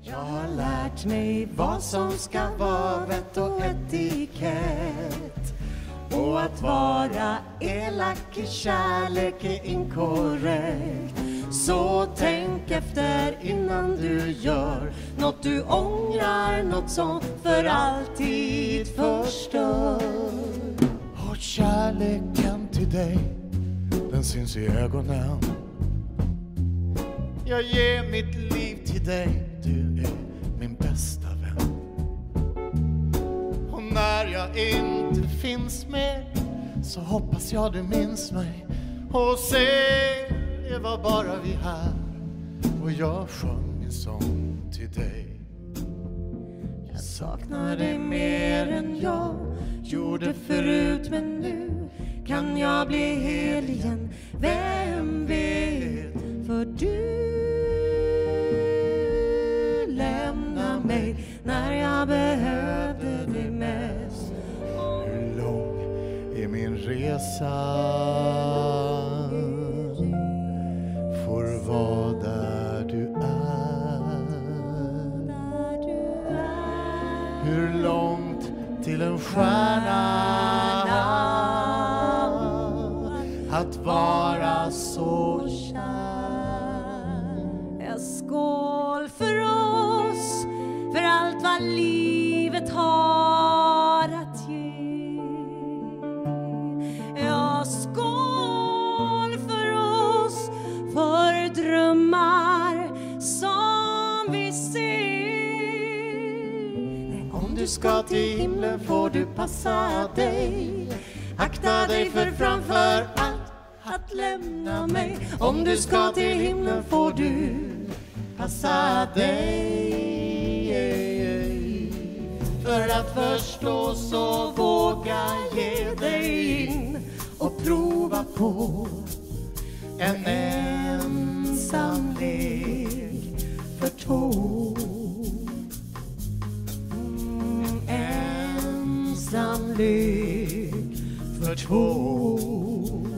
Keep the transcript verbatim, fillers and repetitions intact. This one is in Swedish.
Jag har lärt mig vad som ska vara vett och etikett. Och att vara elak i kärlek är inkorrekt. Så tänk efter innan du gör något du ångrar, något som för alltid förstör. Och kärleken till dig, den syns i ögonen. Jag ger mitt liv till dig, du är min bästa vän. Och när jag inte finns med så hoppas jag du minns mig. Och se, det var bara vi här och jag sjöng en sång till dig. Jag saknar dig mer än jag gjorde förut, men nu kan jag bli hel igen. Vem vet, för du lämnar mig när jag behövde dig mest. Hur lång är min resa? Får vara där du är. Hur långt till en stjärna att vara så kär. Jag skål för oss, för allt vad livet har att ge. Jag skål för oss, för drömmar som vi ser. Om du ska till himlen får du passa dig. Akta dig för framför allt att lämna mig. Om du ska till himlen får du passa dig. För att förstå så våga ge dig in och prova på en ensam lek för två. Mm, ensam lek för två.